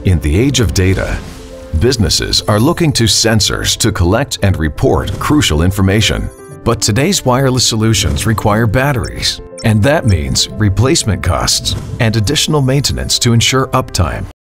In the age of data, businesses are looking to sensors to collect and report crucial information. But today's wireless solutions require batteries, and that means replacement costs and additional maintenance to ensure uptime.